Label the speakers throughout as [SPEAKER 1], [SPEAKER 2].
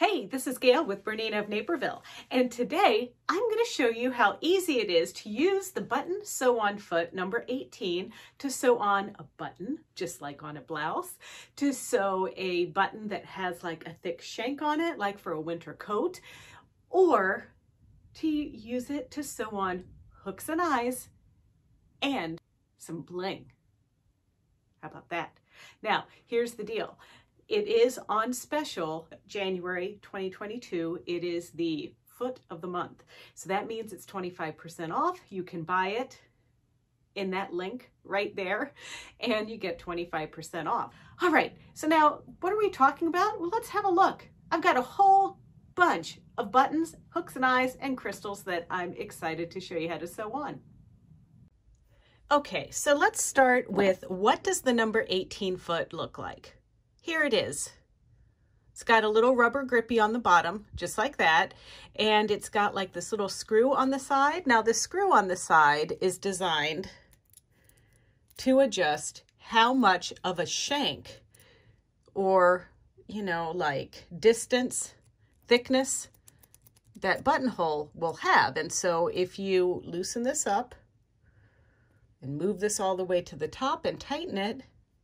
[SPEAKER 1] Hey, this is Gayle with BERNINA of Naperville, and today I'm going to show you how easy it is to use the button sew-on foot number 18 to sew on a button, just like on a blouse, to sew a button that has like a thick shank on it, like for a winter coat, or to use it to sew on hooks and eyes and some bling. How about that? Now, here's the deal. It is on special January 2022. It is the foot of the month. So that means it's 25% off. You can buy it in that link right there and you get 25% off. All right, so now what are we talking about? Well, let's have a look. I've got a whole bunch of buttons, hooks and eyes, and crystals that I'm excited to show you how to sew on. Okay, so let's start with, what does the number 18 foot look like? Here it is. It's got a little rubber grippy on the bottom, just like that. And it's got like this little screw on the side. Now the screw on the side is designed to adjust how much of a shank or, you know, like distance, thickness that buttonhole will have. And so if you loosen this up and move this all the way to the top and tighten it,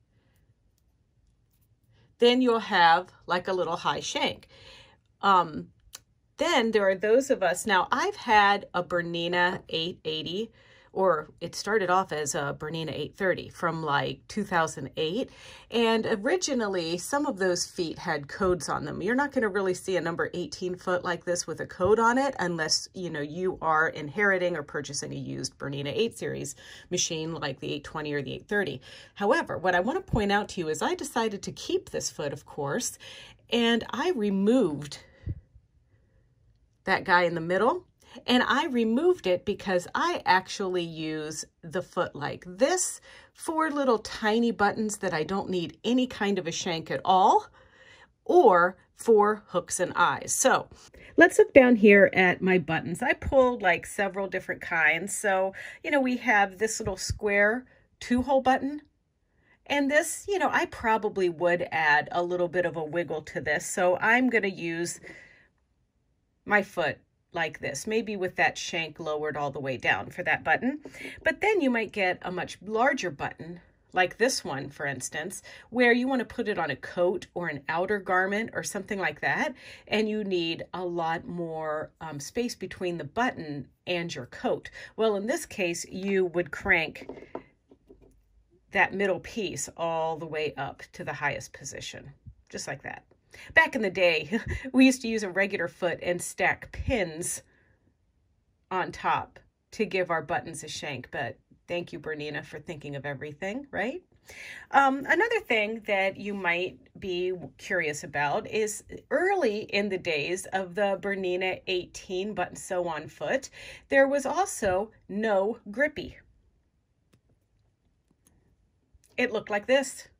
[SPEAKER 1] then you'll have like a little high shank. Then there are those of us, now I've had a BERNINA 880, or it started off as a BERNINA 830 from like 2008. And originally some of those feet had codes on them. You're not gonna really see a number 18 foot like this with a code on it unless, you know, you are inheriting or purchasing a used BERNINA 8 series machine like the 820 or the 830. However, what I wanna point out to you is I decided to keep this foot, of course, and I removed that guy in the middle. And I removed it because I actually use the foot like this for little tiny buttons that I don't need any kind of a shank at all, or for hooks and eyes. So let's look down here at my buttons. I pulled like several different kinds. So, you know, we have this little square 2-hole button. And this, you know, I probably would add a little bit of a wiggle to this. So I'm going to use my foot like this, maybe with that shank lowered all the way down for that button. But then you might get a much larger button, like this one, for instance, where you want to put it on a coat or an outer garment or something like that, and you need a lot more space between the button and your coat. Well, in this case, you would crank that middle piece all the way up to the highest position, just like that. Back in the day, we used to use a regular foot and stack pins on top to give our buttons a shank, but thank you, BERNINA, for thinking of everything, right? Another thing that you might be curious about is early in the days of the BERNINA 18 button sew-on foot, there was also no grippy. It looked like this.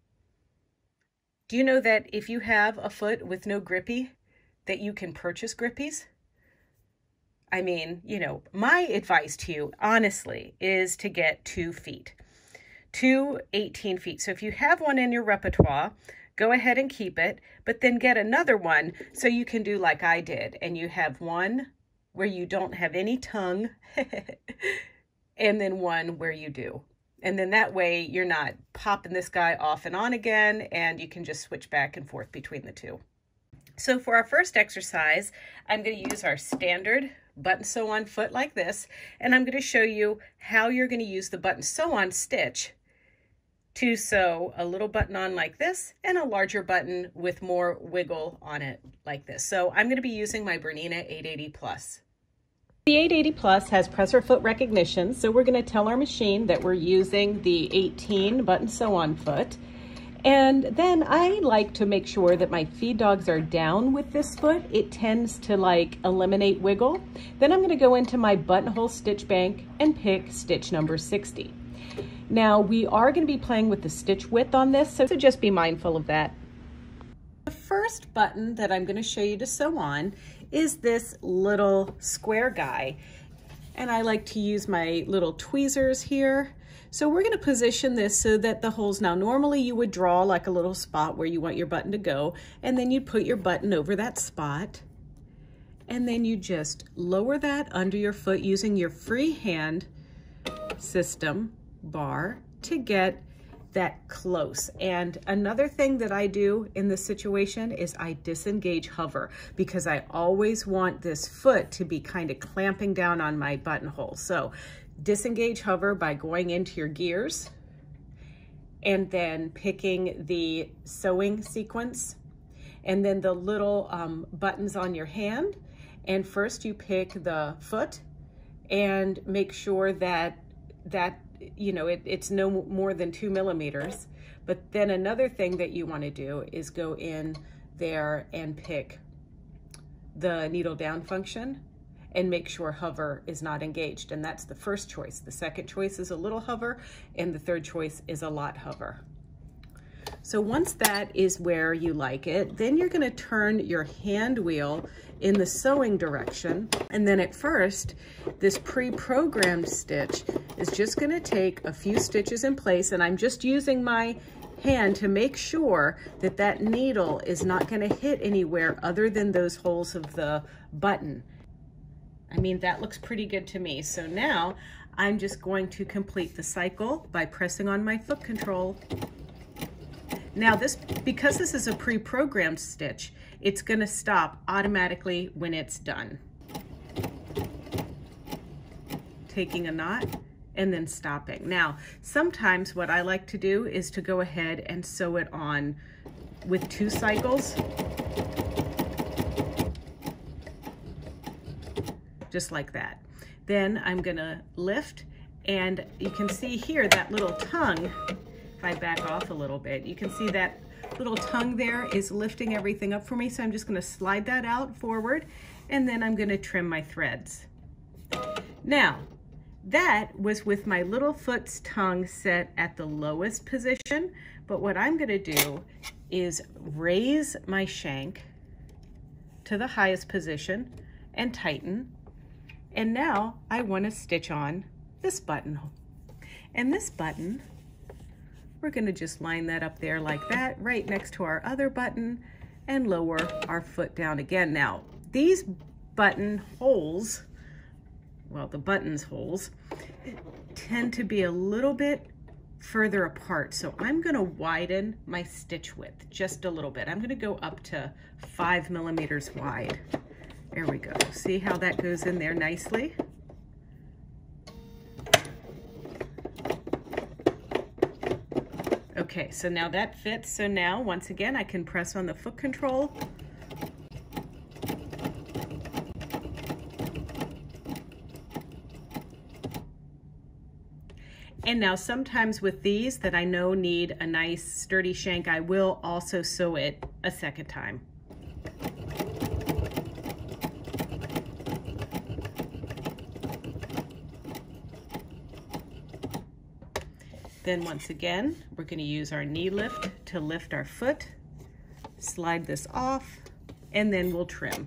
[SPEAKER 1] Do you know that if you have a foot with no grippy, that you can purchase grippies? I mean, you know, my advice to you, honestly, is to get 2 feet. 2 18 feet. So if you have one in your repertoire, go ahead and keep it, but then get another one so you can do like I did. And you have one where you don't have any tongue, and then one where you do. And then that way you're not popping this guy off and on again, and you can just switch back and forth between the two. So for our first exercise, I'm going to use our standard button sew-on foot like this, and I'm going to show you how you're going to use the button sew-on stitch to sew a little button on like this and a larger button with more wiggle on it like this. So I'm going to be using my BERNINA 880 Plus. The 880 Plus has presser foot recognition, so we're going to tell our machine that we're using the 18 button sew-on foot. And then I like to make sure that my feed dogs are down with this foot. It tends to like eliminate wiggle. Then I'm going to go into my buttonhole stitch bank and pick stitch number 60. Now we are going to be playing with the stitch width on this, so just be mindful of that. The first button that I'm going to show you to sew on is this little square guy. And I like to use my little tweezers here So we're going to position this so that the holes, now normally you would draw like a little spot where you want your button to go, and then you'd put your button over that spot, and then you just lower that under your foot using your free hand system bar to get that close. And another thing that I do in this situation is I disengage hover, because I always want this foot to be kind of clamping down on my buttonhole. So disengage hover by going into your gears and then picking the sewing sequence and then the little buttons on your hand. And first you pick the foot and make sure that you know, it's no more than 2 millimeters. But then another thing that you want to do is go in there and pick the needle down function and make sure hover is not engaged. And that's the first choice. The second choice is a little hover, and the third choice is a lot hover. So once that is where you like it, then you're going to turn your hand wheel in the sewing direction. And then at first, this pre-programmed stitch is just going to take a few stitches in place. And I'm just using my hand to make sure that that needle is not going to hit anywhere other than those holes of the button. I mean, that looks pretty good to me. So now I'm just going to complete the cycle by pressing on my foot control. Now because this is a pre-programmed stitch, it's going to stop automatically when it's done. Taking a knot and then stopping. Now, sometimes what I like to do is to go ahead and sew it on with 2 cycles. Just like that. Then I'm going to lift, and you can see here that little tongue. If I back off a little bit, you can see that little tongue there is lifting everything up for me. So I'm just going to slide that out forward, and then I'm going to trim my threads. Now, that was with my little foot's tongue set at the lowest position, but what I'm going to do is raise my shank to the highest position and tighten. And now I want to stitch on this button. And this button, we're going to just line that up there like that, right next to our other button, and lower our foot down again. Now, these button holes, well, the buttons holes, tend to be a little bit further apart. So I'm going to widen my stitch width just a little bit. I'm going to go up to 5 millimeters wide. There we go. See how that goes in there nicely? Okay, so now that fits. So now, once again, I can press on the foot control. And now sometimes with these that I know need a nice sturdy shank, I will also sew it a second time. Then once again, we're going to use our knee lift to lift our foot, slide this off, and then we'll trim.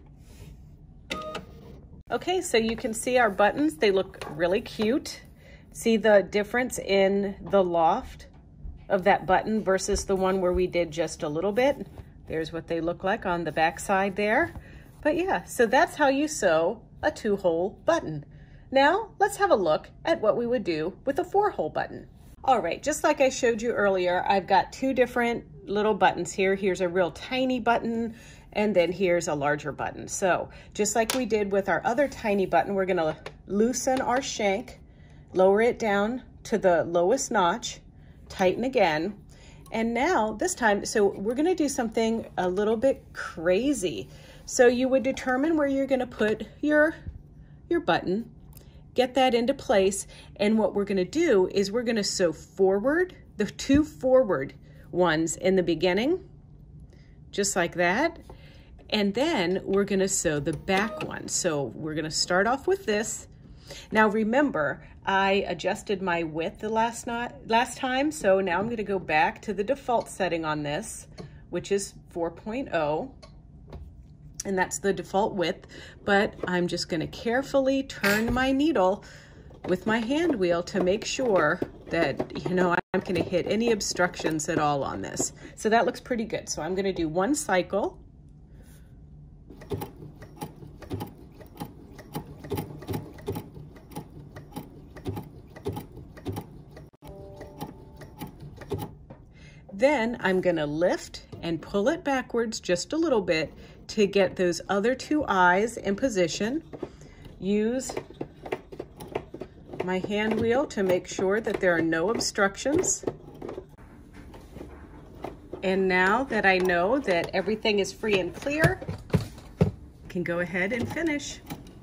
[SPEAKER 1] Okay, so you can see our buttons, they look really cute. See the difference in the loft of that button versus the one where we did just a little bit. There's what they look like on the back side there. But yeah, so that's how you sew a 2-hole button. Now, let's have a look at what we would do with a 4-hole button. All right, just like I showed you earlier, I've got 2 different little buttons here. Here's a real tiny button, and then here's a larger button. So just like we did with our other tiny button, we're gonna loosen our shank, lower it down to the lowest notch, tighten again. And now this time, so we're gonna do something a little bit crazy. So you would determine where you're gonna put your button, get that into place, and what we're gonna do is we're gonna sew forward, the 2 forward ones in the beginning, just like that, and then we're gonna sew the back one. So we're gonna start off with this. Now remember, I adjusted my width the last time, so now I'm gonna go back to the default setting on this, which is 4.0. And that's the default width, but I'm just gonna carefully turn my needle with my hand wheel to make sure that, you know, I'm not going to hit any obstructions at all on this. So that looks pretty good. So I'm going to do one cycle. Then I'm going to lift and pull it backwards just a little bit to get those other two eyes in position. Use my hand wheel to make sure that there are no obstructions. And now that I know that everything is free and clear, I can go ahead and finish.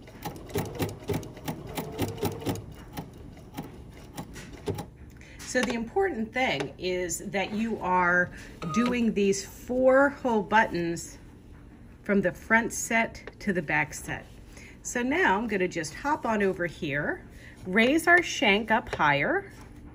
[SPEAKER 1] So the important thing is that you are doing these 4-hole buttons from the front set to the back set. So now I'm going to just hop on over here, raise our shank up higher,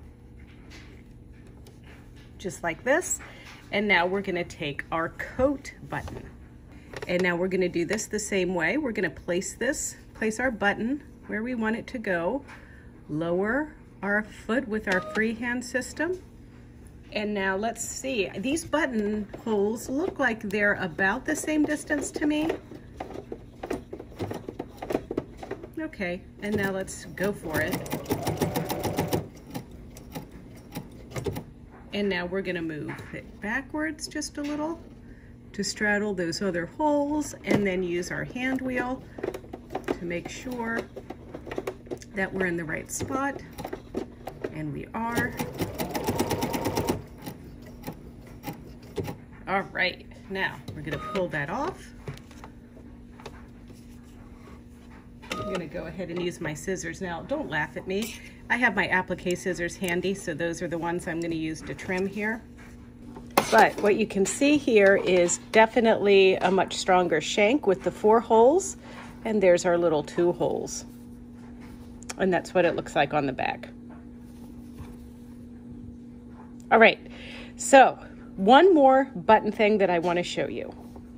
[SPEAKER 1] just like this. And now we're going to take our coat button. And now we're going to do this the same way. We're going to place our button where we want it to go, lower our foot with our freehand system. And now let's see, these button holes look like they're about the same distance to me. Okay, and now let's go for it. And now we're gonna move it backwards just a little to straddle those other holes, and then use our hand wheel to make sure that we're in the right spot. And we are. All right, now we're gonna pull that off. I'm gonna go ahead and use my scissors. Now, don't laugh at me. I have my applique scissors handy, so those are the ones I'm gonna use to trim here. But what you can see here is definitely a much stronger shank with the 4 holes, and there's our little 2 holes. And that's what it looks like on the back. All right, so one more button thing that I want to show you.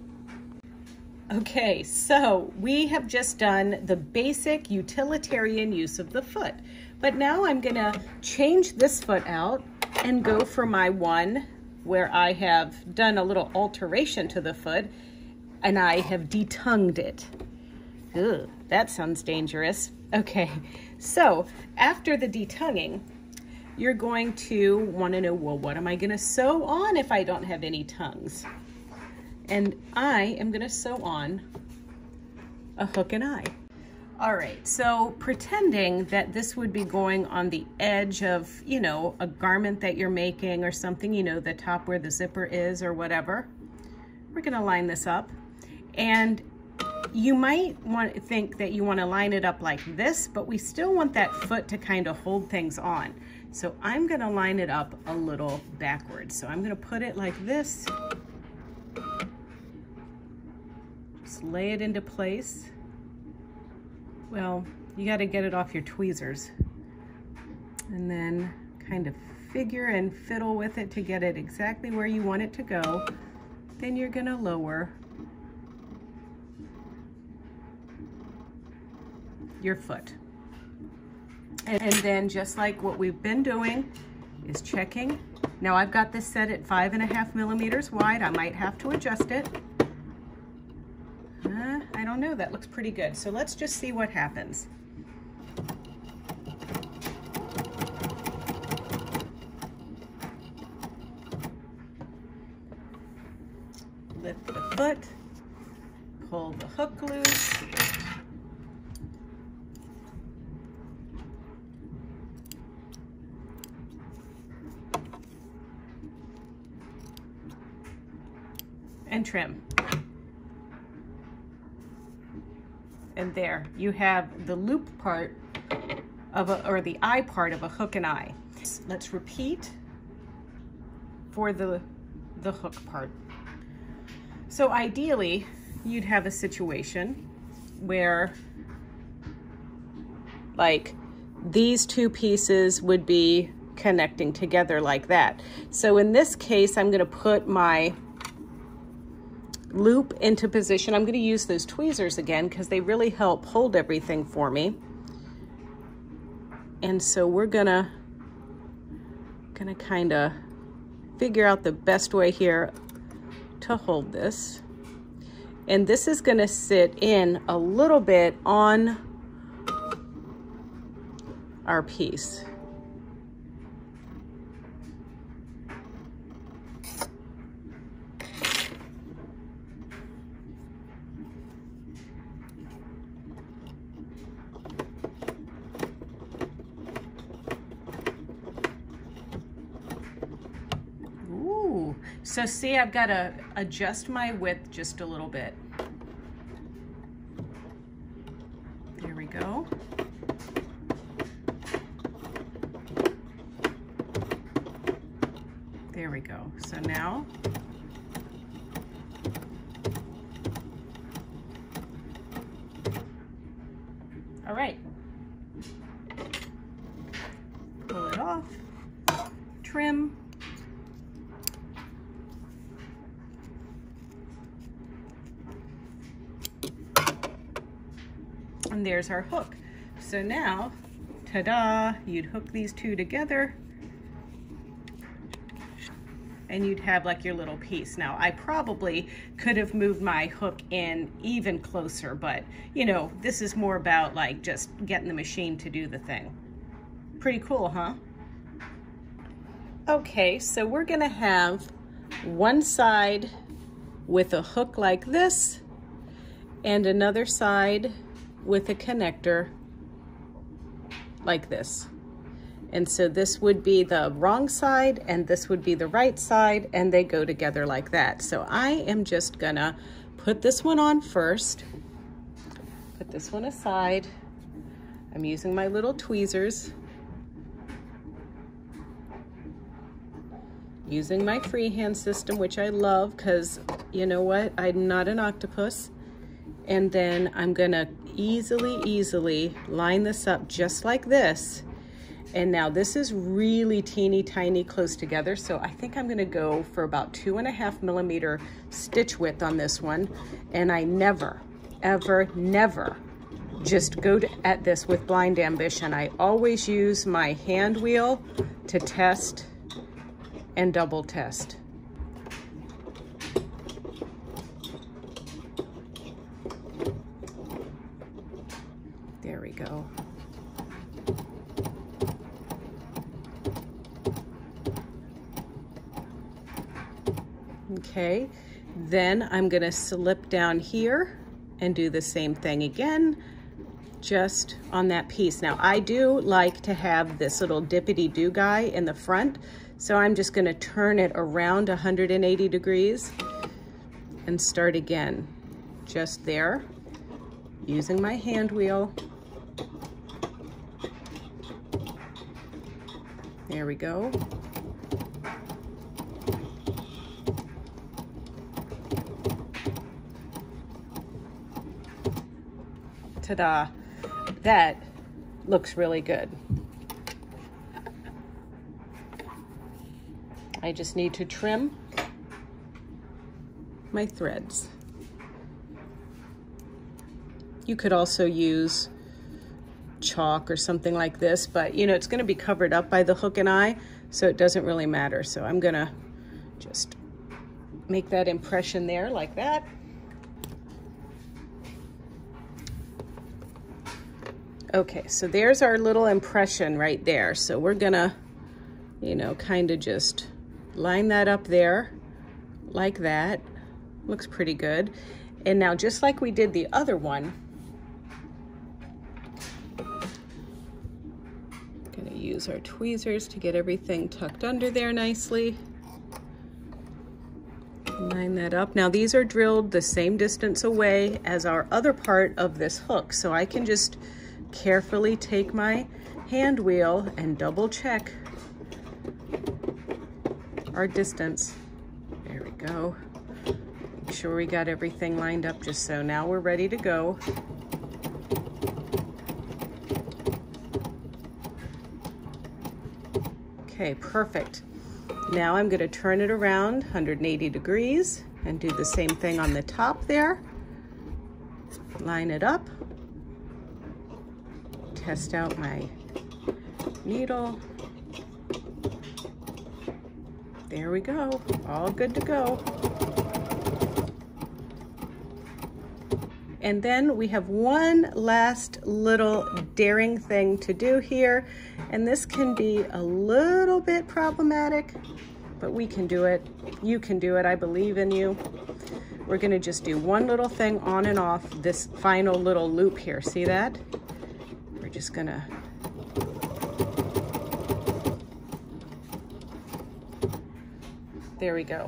[SPEAKER 1] Okay, so we have just done the basic utilitarian use of the foot, but now I'm gonna change this foot out and go for my one where I have done a little alteration to the foot and I have detongued it. Ugh, that sounds dangerous. Okay, so after the detonguing, you're going to want to know, well, what am I going to sew on if I don't have any tongues? And I am going to sew on a hook and eye. All right, so pretending that this would be going on the edge of, you know, a garment that you're making or something, you know, the top where the zipper is or whatever, we're going to line this up. And you might want to think that you want to line it up like this, but we still want that foot to kind of hold things on. So I'm going to line it up a little backwards. So I'm going to put it like this. Just lay it into place. Well, you got to get it off your tweezers. And then kind of figure and fiddle with it to get it exactly where you want it to go. Then you're going to lower your foot. And then just like what we've been doing is checking. Now I've got this set at 5.5 millimeters wide. I might have to adjust it. I don't know, that looks pretty good. So let's just see what happens. Lift the foot, pull the hook loose. And trim. And there you have the loop part of or the eye part of a hook and eye. Let's repeat for the hook part. So ideally, you'd have a situation where like these two pieces would be connecting together like that. So in this case, I'm going to put my loop into position. I'm going to use those tweezers again because they really help hold everything for me. And so we're going to Gonna kind of figure out the best way here to hold this. And this is gonna sit in a little bit on our piece. So see, I've got to adjust my width just a little bit. There we go. There we go. So now, all right, pull it off, trim. And there's our hook. So now, ta-da, you'd hook these two together and you'd have like your little piece. Now, I probably could have moved my hook in even closer, but you know, this is more about like just getting the machine to do the thing. Pretty cool, huh? Okay, so we're gonna have one side with a hook like this and another side with a connector like this. And so this would be the wrong side and this would be the right side, and they go together like that. So I am just gonna put this one on first, put this one aside. I'm using my little tweezers, using my freehand system, which I love because you know what, I'm not an octopus. And then I'm gonna easily line this up just like this. And now this is really teeny tiny close together, so I think I'm gonna go for about 2.5 millimeter stitch width on this one. And I never, ever, never just go at this with blind ambition. I always use my hand wheel to test and double test. There we go. Okay, then I'm gonna slip down here and do the same thing again, just on that piece. Now, I do like to have this little dippity-doo guy in the front, so I'm just gonna turn it around 180 degrees and start again, just there, using my hand wheel. There we go. Ta-da! That looks really good. I just need to trim my threads. You could also use chalk or something like this, but you know, it's going to be covered up by the hook and eye, so it doesn't really matter. So I'm going to just make that impression there like that. Okay, so there's our little impression right there. So we're gonna, you know, kind of just line that up there like that. Looks pretty good. And now, just like we did the other one, gonna use our tweezers to get everything tucked under there nicely. Line that up. Now, these are drilled the same distance away as our other part of this hook, so I can just carefully take my hand wheel and double check our distance. There we go. Make sure we got everything lined up just so. Now we're ready to go. Okay, perfect. Now I'm going to turn it around 180 degrees and do the same thing on the top there. Line it up. Test out my needle. There we go, all good to go. And then we have one last little daring thing to do here, and this can be a little bit problematic, but we can do it. You can do it, I believe in you. We're gonna just do one little thing on and off this final little loop here. See that? We're just gonna there we go.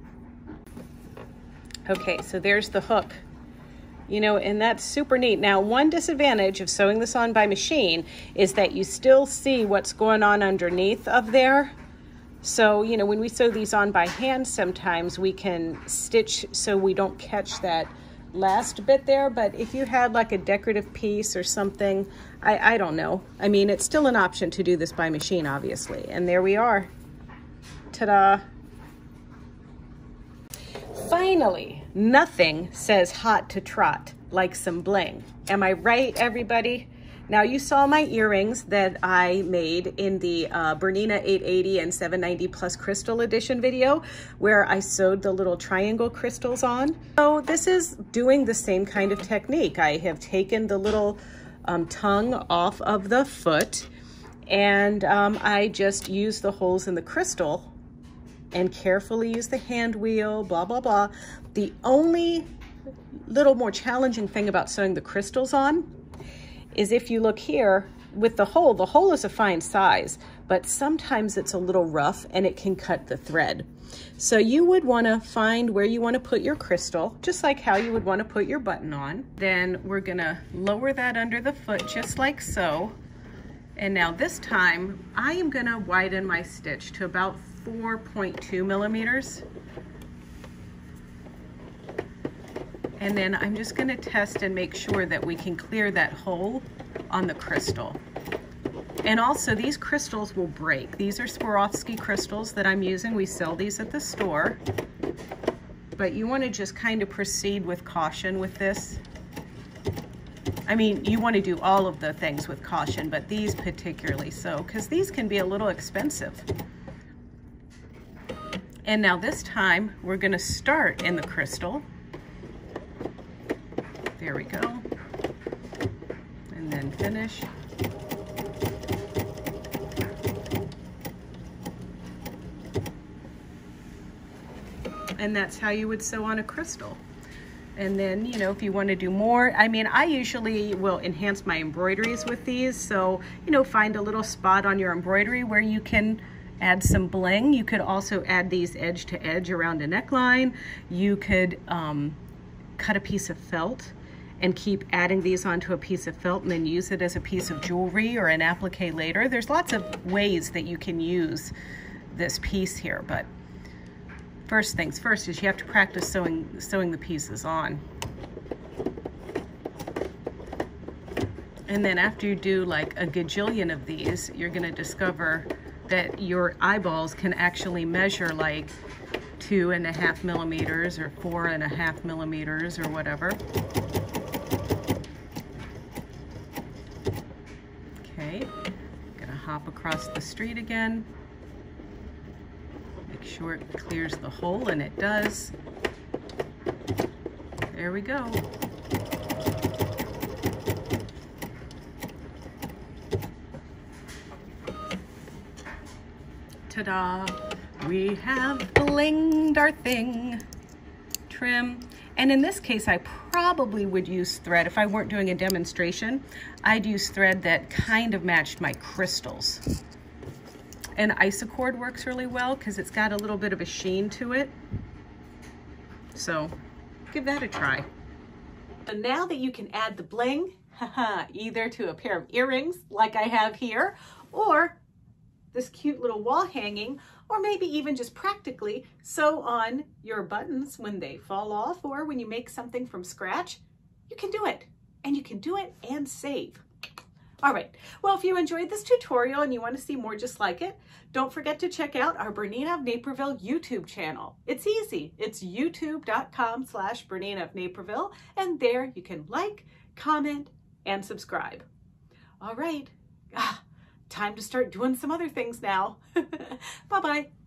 [SPEAKER 1] Okay, so there's the hook. You know, and that's super neat. Now, one disadvantage of sewing this on by machine is that you still see what's going on underneath of there. So, you know, when we sew these on by hand, sometimes we can stitch so we don't catch that last bit there. But if you had like a decorative piece or something, I don't know. I mean, it's still an option to do this by machine, obviously. And there we are. Ta-da. Finally, nothing says hot to trot like some bling. Am I right, everybody? Now, you saw my earrings that I made in the BERNINA 880 and 790 plus crystal edition video, where I sewed the little triangle crystals on. So this is doing the same kind of technique. I have taken the little tongue off of the foot, and I just use the holes in the crystal and carefully use the hand wheel, blah, blah, blah. The only little more challenging thing about sewing the crystals on is if you look here with the hole is a fine size, but sometimes it's a little rough and it can cut the thread. So you would wanna find where you wanna put your crystal, just like how you would wanna put your button on. Then we're gonna lower that under the foot just like so. And now this time, I am gonna widen my stitch to about 4.2 millimeters. And then I'm just gonna test and make sure that we can clear that hole on the crystal. And also, these crystals will break. These are Swarovski crystals that I'm using. We sell these at the store. But you wanna just kind of proceed with caution with this. I mean, you wanna do all of the things with caution, but these particularly so, because these can be a little expensive. And now this time, we're gonna start in the crystal. There we go. And then finish. And that's how you would sew on a crystal. And then, you know, if you want to do more, I mean, I usually will enhance my embroideries with these. So, you know, find a little spot on your embroidery where you can add some bling. You could also add these edge to edge around a neckline. You could cut a piece of felt and keep adding these onto a piece of felt and then use it as a piece of jewelry or an applique later. There's lots of ways that you can use this piece here, but first things first is you have to practice sewing the pieces on. And then after you do like a gajillion of these, you're gonna discover that your eyeballs can actually measure like 2.5 millimeters or 4.5 millimeters or whatever. Okay, gonna hop across the street again. Make sure it clears the hole, and it does. There we go. Ta-da! We have blinged our thing. Trim. And in this case, I probably would use thread. If I weren't doing a demonstration, I'd use thread that kind of matched my crystals. And isocord works really well because it's got a little bit of a sheen to it. So give that a try. So now that you can add the bling, either to a pair of earrings like I have here, or this cute little wall hanging, or maybe even just practically sew on your buttons when they fall off or when you make something from scratch, you can do it. And you can do it and save. All right, well, if you enjoyed this tutorial and you want to see more just like it, don't forget to check out our BERNINA of Naperville YouTube channel. It's easy. It's youtube.com/BERNINA of Naperville, and there you can like, comment, and subscribe. All right, time to start doing some other things now. Bye-bye.